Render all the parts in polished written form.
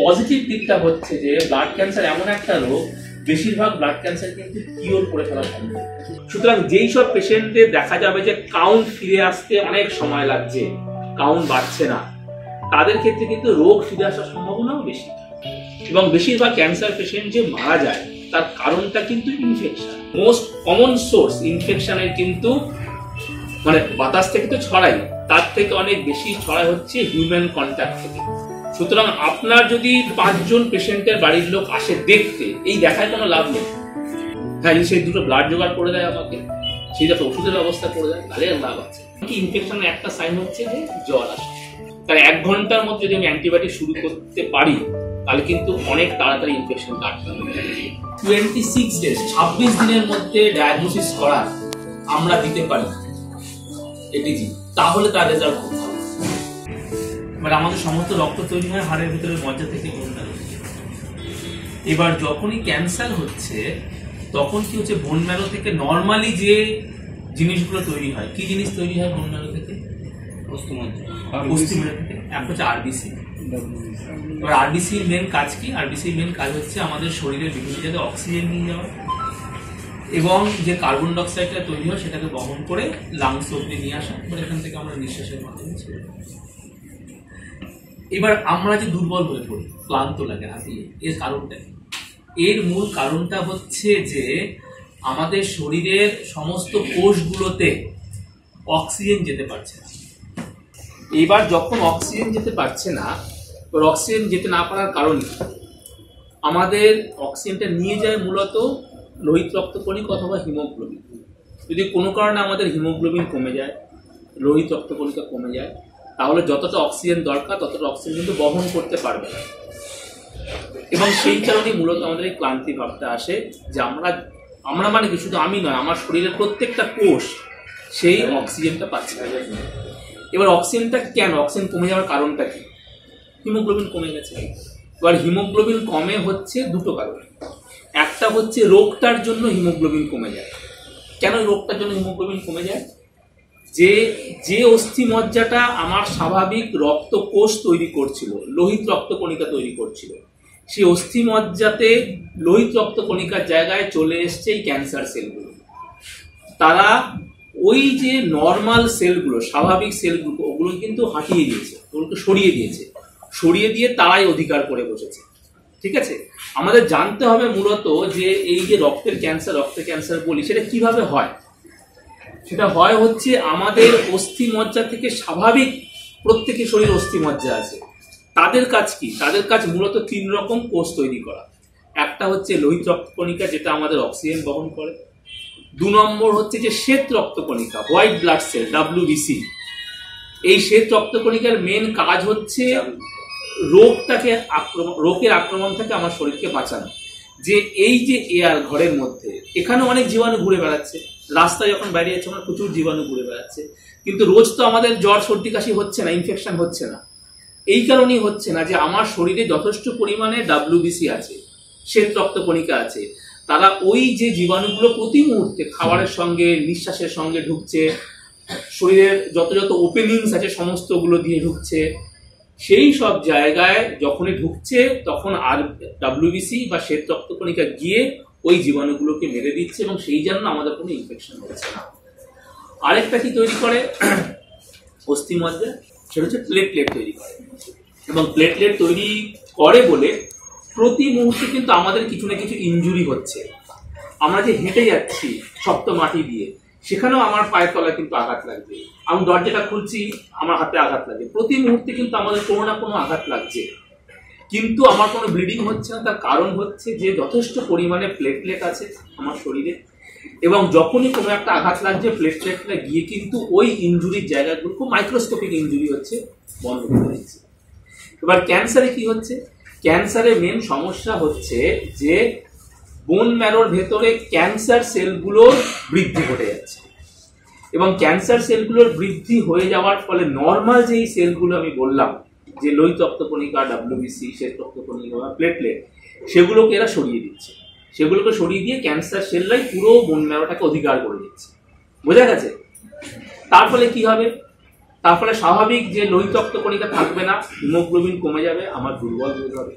Positive দিকটা হচ্ছে যে ব্লাড ক্যান্সার এমন একটা রোগ, বেশিরভাগ ব্লাড ক্যান্সার কিন্তু কিওর করে ফেলা সম্ভব। সুতরাং যেই সব পেশেন্টদের দেখা যাবে যে কাউন্ট ফিরে আসতে অনেক সময় লাগছে, কাউন্ট বাড়ছে না, তাদের ক্ষেত্রে কিন্তু রোগ ফিরে আসার সম্ভাবনাও বেশি। এবং বেশিরভাগ ক্যান্সার পেশেন্ট যে মারা যায় তার কারণটা কিন্তু ইনফেকশন। মোস্ট কমন সোর্স ইনফেকশনের কিন্তু মানে বাতাস থেকে তো ছড়াই, তার থেকে অনেক বেশি ছড়ায় হচ্ছে হিউম্যান কন্ট্যাক্ট থেকে। সুতরাং আপনার যদি 5 জন পেশেন্টের বাড়ির লোক আসে দেখতে, এই দেখায় কোনো লাভ নেই। হ্যাঁ, সেই দুটো ব্লাড জোগাড় করে দেয় আমাকে, সেই যাতে ওষুধের ব্যবস্থা করে দেয়, তাহলে লাভ আছে। ইনফেকশনের একটা সাইন হচ্ছে যে জ্বর আসে, তার 1 ঘন্টার মধ্যে যদি আমি অ্যান্টিবায়োটিক শুরু করতে পারি তাহলে কিন্তু অনেক তাড়াতাড়ি ইনফেকশন কাটতে হবে। 26 ডেজ 26 দিনের মধ্যে ডায়াগনোসিস করা আমরা দিতে পারি এটিজি, তাহলে তার রেজাল্ট খুব ভালো। এবার আমাদের সমস্ত রক্ত তৈরি হয় হাড়ের ভিতরে মজ্জা থেকে, বোন ম্যারো থেকে। এবার যখনই ক্যান্সার হচ্ছে তখন কি হচ্ছে, বোন ম্যারো থেকে নর্মালি যে জিনিসগুলো তৈরি হয়, কি জিনিস তৈরি হয় বোন ম্যারো থেকে? অস্থিমজ্জা থেকে। এক হচ্ছে আরবিসি। এবার আরবিসির মেন কাজ কি? আরবিসির মেন কাজ হচ্ছে আমাদের শরীরের বিভিন্ন জায়গায় অক্সিজেন নিয়ে যাওয়া এবং যে কার্বন ডাই অক্সাইডটা তৈরি হয় সেটাকে বহন করে লাংস অব্দি নিয়ে আসা, এখান থেকে আমরা নিঃশ্বাসের মাধ্যমে ছেড়ে দিই। এবার আমরা যে দুর্বল হয়ে পড়ি, ক্লান্ত লাগে হাঁপিয়ে, এর কারণটা কি? এর মূল কারণটা হচ্ছে যে আমাদের শরীরের সমস্ত কোষগুলোতে অক্সিজেন যেতে পারছে না। এবার যখন অক্সিজেন যেতে পারছে না, অক্সিজেন যেতে না পারার কারণ আমাদের অক্সিজেনটা নিয়ে যায় মূলত লোহিত রক্তকণিকা অথবা হিমোগ্লোবিন। যদি কোনো কারণে আমাদের হিমোগ্লোবিন কমে যায়, লোহিত রক্তকণিকা কমে যায়, তাহলে যতটা অক্সিজেন দরকার ততটা অক্সিজেন কিন্তু বহন করতে পারবে না। এবং সেই কারণেই মূলত আমাদের এই ক্লান্তি ভাবটা আসে যে আমরা মানে কি, শুধু আমি নয়, আমার শরীরের প্রত্যেকটা কোষ সেই অক্সিজেনটা পাচ্ছে না। এবার অক্সিজেনটা কেন, অক্সিজেন কমে যাওয়ার কারণটা কি? হিমোগ্লোবিন কমে গেছে। এবার হিমোগ্লোবিন কমে হচ্ছে দুটো কারণ। একটা হচ্ছে রোগটার জন্য হিমোগ্লোবিন কমে যায়। কেন রোগটার জন্য হিমোগ্লোবিন কমে যায়? যে অস্থিমজ্জাটা আমার স্বাভাবিক রক্তকোষ তৈরি করছিল, লোহিত রক্তকণিকা তৈরি করছিল, সেই অস্থিমজ্জাতে লোহিত রক্তকণিকার জায়গায় চলে এসছে এই ক্যান্সার সেলগুলো। তারা ওই যে নর্মাল সেলগুলো, স্বাভাবিক সেলগুলো, ওগুলো কিন্তু হাঁটিয়ে দিয়েছে, ওগুলোকে সরিয়ে দিয়ে তারাই অধিকার করে বসেছে। ঠিক আছে, আমাদের জানতে হবে মূলত যে এই যে রক্তের ক্যান্সার বলি, সেটা কিভাবে হয়। সেটা হয় হচ্ছে আমাদের অস্থিমজ্জা থেকে স্বাভাবিক প্রত্যেকের শরীরে অস্থিমজ্জা আছে, তাদের কাজ কি? তাদের কাজ মূলত 3 রকম কোষ তৈরি করা। একটা হচ্ছে লোহিত রক্তকণিকা, যেটা আমাদের অক্সিজেন বহন করে। 2 নম্বর হচ্ছে যে শ্বেত রক্তকণিকা, হোয়াইট ব্লাড সেল, WBC। এই শ্বেত রক্তকণিকার মেন কাজ হচ্ছে রোগের আক্রমণ থেকে আমার শরীরকে বাঁচানো। যে এই যে এয়ার ঘরের মধ্যে, এখানে অনেক জীবাণু ঘুরে বেড়াচ্ছে, রাস্তায় যখন বাইরে যাচ্ছে আমরা প্রচুর জীবাণু ঘুরে বেড়াচ্ছে, কিন্তু রোজ তো আমাদের জ্বর সর্দি কাশি হচ্ছে না, ইনফেকশন হচ্ছে না। এই কারণেই হচ্ছে না যে আমার শরীরে যথেষ্ট পরিমাণে WBC আছে, শ্বেত রক্তকণিকা আছে। তারা ওই যে জীবাণুগুলো প্রতি মুহূর্তে খাবারের সঙ্গে, নিঃশ্বাসের সঙ্গে ঢুকছে, শরীরের যত ওপেনিংস আছে সমস্তগুলো দিয়ে ঢুকছে, সেই সব জায়গায় যখনই ঢুকছে তখন আর WBC বা শ্বেত রক্তকণিকা গিয়ে ওই জীবাণুগুলোকে মেরে দিচ্ছে এবং সেই জন্য আমাদের কোনো ইনফেকশন হচ্ছে না। আরেকটা কি তৈরি করে অস্থিমজ্জা, সেটা হচ্ছে প্লেটলেট তৈরি করে। এবং প্লেটলেট তৈরি করে বলে প্রতি মুহূর্তে কিন্তু আমাদের কিছু না কিছু ইনজুরি হচ্ছে। আমরা যে হেঁটে যাচ্ছি শক্ত মাটি দিয়ে, সেখানেও আমার পায়ের তলায় কিন্তু আঘাত লাগবে। আমি দরজাটা খুলছি, আমার হাতে আঘাত লাগে। প্রতি মুহূর্তে কিন্তু আমাদের কোনো না কোনো আঘাত লাগছে, কিন্তু আমার কোনো ব্লিডিং হচ্ছে না। তার কারণ হচ্ছে যে যথেষ্ট পরিমাণে প্লেটলেট আছে আমার শরীরে, এবং যখনই কোনো একটা আঘাত লাগছে প্লেটলেটটা গিয়ে কিন্তু ওই ইনজুরির জায়গাগুলো, খুব মাইক্রোস্কোপিক ইনজুরি হচ্ছে, বন্ধ করে দিচ্ছে। এবার ক্যান্সারে কি হচ্ছে? ক্যান্সারের মেন সমস্যা হচ্ছে যে বোন ম্যারোর ভেতরে ক্যান্সার সেলগুলোর বৃদ্ধি ঘটে যাচ্ছে, এবং ক্যান্সার সেলগুলোর বৃদ্ধি হয়ে যাওয়ার ফলে নর্মাল যেই সেলগুলো আমি বললাম, যে লোহিত রক্তকণিকা, WBC, শ্বেত রক্তকণিকা বা প্লেটলেট, সেগুলোকে এরা সরিয়ে দিচ্ছে। সেগুলোকে সরিয়ে দিয়ে ক্যান্সার সেলরাই পুরো বোন ম্যারোটাকে অধিকার করে দিচ্ছে। বোঝা গেছে? তার ফলে কি হবে? তার ফলে স্বাভাবিক যে লোহিত রক্তকণিকা থাকবে না, হিমোগ্লোবিন কমে যাবে, আমার দুর্বল হয়ে যাবে।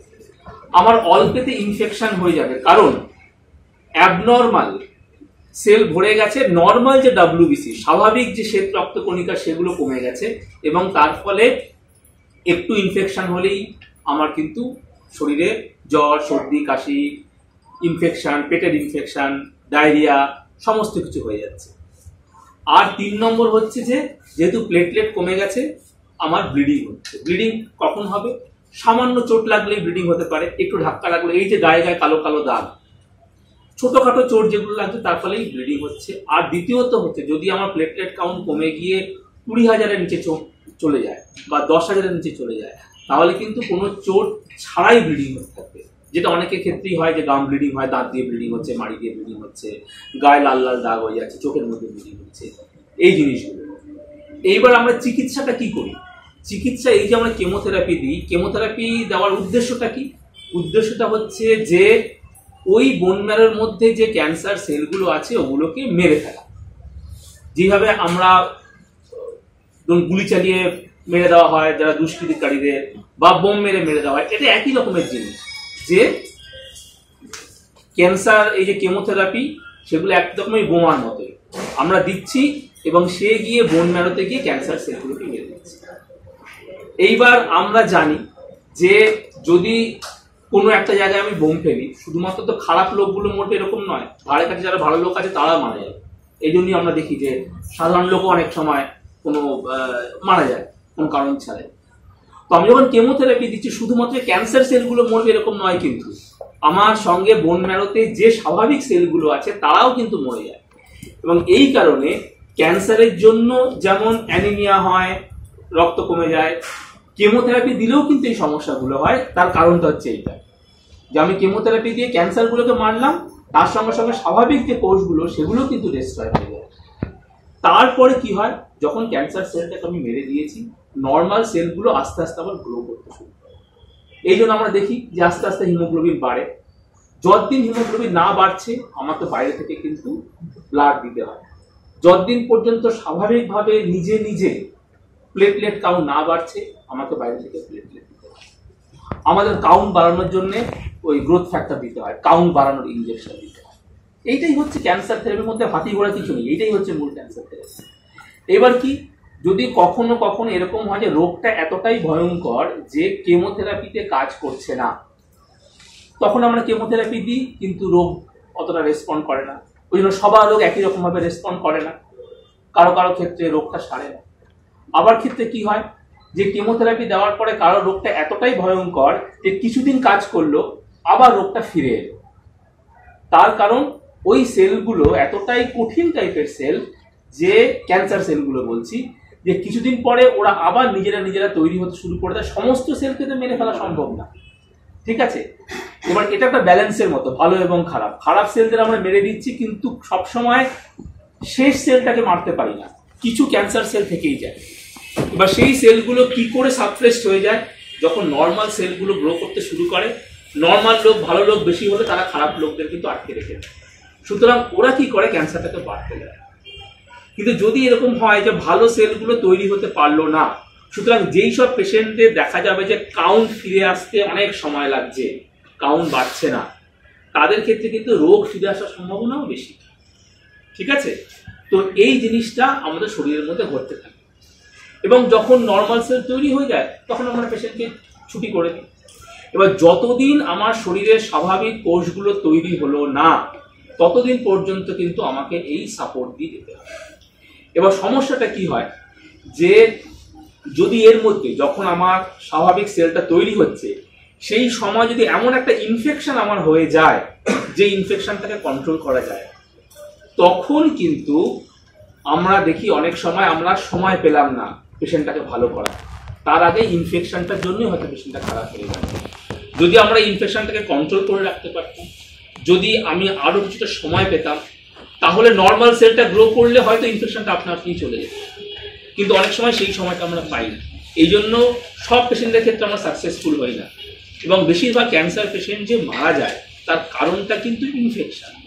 আমার অল্পেতে ইনফেকশন হয়ে যাবে, কারণ অ্যাবনর্মাল সেল ভরে গেছে, নর্মাল যে ডাব্লিউবিসি স্বাভাবিক যে শ্বেত রক্তকণিকা সেগুলো কমে গেছে, এবং তার ফলে একটু ইনফেকশন হলেই আমার কিন্তু শরীরে জ্বর, সর্দি, কাশি, ইনফেকশন, পেটের ইনফেকশন, ডায়রিয়া সমস্ত কিছু হয়ে যাচ্ছে। আর 3 নম্বর হচ্ছে যে যেহেতু প্লেটলেট কমে গেছে, আমার ব্লিডিং হচ্ছে। ব্লিডিং কখন হবে? সামান্য চোট লাগলেই ব্লিডিং হতে পারে, একটু ধাক্কা লাগলে, এই যে গায়ে গায়ে কালো কালো দাগ, ছোটখাটো চোট যেগুলো লাগছে তার ফলেই ব্লিডিং হচ্ছে। আর দ্বিতীয়ত হচ্ছে যদি আমার প্লেটলেট কাউন্ট কমে গিয়ে 20,000-এর নিচে চলে যায় বা 10,000-এর নিচে চলে যায়, তাহলে কিন্তু কোনো চোট ছাড়াই ব্লিডিং হতে থাকবে, যেটা অনেকের ক্ষেত্রেই হয় যে গাম ব্লিডিং হয়, দাঁত দিয়ে ব্লিডিং হচ্ছে, মাড়ি দিয়ে ব্লিডিং হচ্ছে, গায়ে লাল লাল দাগ হয়ে যাচ্ছে, চোখের মধ্যে ব্লিডিং হচ্ছে, এই জিনিসগুলো। এইবার আমরা চিকিৎসাটা কি করি? চিকিৎসা, এই যে আমরা কেমোথেরাপি দিই, কেমোথেরাপি দেওয়ার উদ্দেশ্যটা কি? উদ্দেশ্যটা হচ্ছে যে ওই বোন ম্যারোর মধ্যে যে ক্যান্সার সেলগুলো আছে ওগুলোকে মেরে ফেলা। যেভাবে আমরা গুলি চালিয়ে মেরে দেওয়া হয় যারা দুষ্কৃতিকারীদের, বা বোম মেরে দেওয়া হয়, এটা একই রকমের জিনিস। যে ক্যান্সার, এই যে কেমোথেরাপি, সেগুলো একরকমই বোমার মতোই আমরা দিচ্ছি, এবং সে গিয়ে বোন ম্যারোতে গিয়ে ক্যান্সার সেলগুলোকে মেরে দিচ্ছে। এইবার আমরা জানি যে যদি কোনো একটা জায়গায় আমি বোম ফেলি, শুধুমাত্র তো খারাপ লোকগুলো মরবে এরকম নয়, ধারে কাছে যারা ভালো লোক আছে তারা মারা যাবে। এই জন্যই আমরা দেখি যে সাধারণ লোকও অনেক সময় কোনো মারা যায় কোনো কারণ ছাড়াই। তো আমি যখন কেমোথেরাপি দিচ্ছি, শুধুমাত্র ক্যান্সার সেলগুলো মরবে এরকম নয়, কিন্তু আমার সঙ্গে বোন ম্যারোতে যে স্বাভাবিক সেলগুলো আছে তারাও কিন্তু মরে যায়। এবং এই কারণে ক্যান্সারের জন্য যেমন অ্যানিমিয়া হয়, রক্ত কমে যায়, কেমোথেরাপি দিলেও কিন্তু এই সমস্যাগুলো হয়। তার কারণটা হচ্ছে এইটা, যে আমি কেমোথেরাপি দিয়ে ক্যান্সারগুলোকে মারলাম, তার সঙ্গে সঙ্গে স্বাভাবিক যে কোষগুলো সেগুলো কিন্তু ডিস্ট্রয় হয়ে যায়। তারপরে কি হয়, যখন ক্যান্সার সেলটাকে আমি মেরে দিয়েছি, নর্মাল সেলগুলো আস্তে আস্তে আবার গ্রো করতে শুরু করে। এই জন্য আমরা দেখি যে আস্তে আস্তে হিমোগ্লোবিন বাড়ে। যতদিন হিমোগ্লোবিন না বাড়ছে, আমাকে বাইরে থেকে কিন্তু ব্লাড দিতে হয়। যতদিন পর্যন্ত স্বাভাবিকভাবে নিজে নিজে প্লেটলেট কাউন্ট না বাড়ছে, আমাকে বাইরে থেকে প্লেটলেট দিতে হয়। আমাদের কাউন্ট বাড়ানোর জন্য ওই গ্রোথ ফ্যাক্টর দিতে হয়, কাউন্ট বাড়ানোর ইনজেকশন দিতে হয়। এইটাই হচ্ছে ক্যান্সার থেরাপির মধ্যে হাতি ঘোড়া কিছু নেই, এইটাই হচ্ছে মূল ক্যান্সার থেরাপি। এবার কি, যদি কখনো কখনো এরকম হয় যে রোগটা এতটাই ভয়ঙ্কর যে কেমোথেরাপিতে কাজ করছে না, তখন আমরা কেমোথেরাপি দিই, কিন্তু রোগ অতটা রেসপন্ড করে না। ওই জন্য সবার রোগ একই রকম ভাবে রেসপন্ড করে না, কারো কারো ক্ষেত্রে রোগটা সারে না। আবার ক্ষেত্রে কি হয়, যে কেমোথেরাপি দেওয়ার পরে কারো রোগটা এতটাই ভয়ঙ্কর যে কিছুদিন কাজ করলো, আবার রোগটা ফিরে এলো। তার কারণ ওই সেলগুলো এতটাই কঠিন টাইপের সেল, যে ক্যান্সার সেলগুলো বলছি, যে কিছুদিন পরে ওরা আবার নিজেরা তৈরি হতে শুরু করে দেয়। সমস্ত সেলকে তো মেরে ফেলা সম্ভব না, ঠিক আছে? এবার এটা একটা ব্যালেন্সের মতো, ভালো এবং খারাপ। খারাপ সেলদের আমরা মেরে দিচ্ছি, কিন্তু সবসময় শেষ সেলটাকে মারতে পারি না, কিছু ক্যান্সার সেল থেকেই যায়। এবার সেই সেলগুলো কি করে সাপ্রেসড হয়ে যায়, যখন নর্মাল সেলগুলো গ্রো করতে শুরু করে। নর্মাল লোক, ভালো লোক বেশি হলে তারা খারাপ লোকদের কিন্তু আটকে রেখে দেয়। সুতরাং ওরা কি করে, ক্যান্সারটাকে বাড়তে দেয়। কিন্তু যদি এরকম হয় যে ভালো সেলগুলো তৈরি হতে পারলো না, সুতরাং যেই সব পেশেন্টদের দেখা যাবে যে কাউন্ট ফিরে আসতে অনেক সময় লাগছে, কাউন্ট বাড়ছে না, তাদের ক্ষেত্রে কিন্তু রোগ ফিরে আসার সম্ভাবনাও বেশি, ঠিক আছে? তো এই জিনিসটা আমাদের শরীরের মধ্যে ঘটতে থাকে। এবং যখন নর্মাল সেল তৈরি হয়ে যায়, তখন আমরা পেশেন্টকে ছুটি করে দিই। এবার যতদিন আমার শরীরের স্বাভাবিক কোষগুলো তৈরি হলো না, ততদিন পর্যন্ত কিন্তু আমাকে এই সাপোর্ট দিয়ে যেতে হবে। এবার সমস্যাটা কি হয়, যে যদি এর মধ্যে যখন আমার স্বাভাবিক সেলটা তৈরি হচ্ছে, সেই সময় যদি এমন একটা ইনফেকশন আমার হয়ে যায় যে ইনফেকশনটাকে কন্ট্রোল করা যায়, তখন কিন্তু আমরা দেখি অনেক সময় আমরা সময় পেলাম না পেশেন্টটাকে ভালো করা। তার আগে ইনফেকশনটার জন্যই হয়তো পেশেন্টটা খারাপ হয়ে যাবে। যদি আমরা ইনফেকশনটাকে কন্ট্রোল করে রাখতে পারতাম, যদি আমি আরো কিছুটা সময় পেতাম, তাহলে নর্মাল সেলটা গ্রো করলে হয়তো ইনফেকশনটা আপনি চলে যেত। কিন্তু অনেক সময় সেই সময়টা আমরা পাই না। এই জন্য সব পেশেন্টের ক্ষেত্রে আমরা সাকসেসফুল হই না, এবং বেশিরভাগ ক্যান্সার পেশেন্ট যে মারা যায় তার কারণটা কিন্তু ইনফেকশন।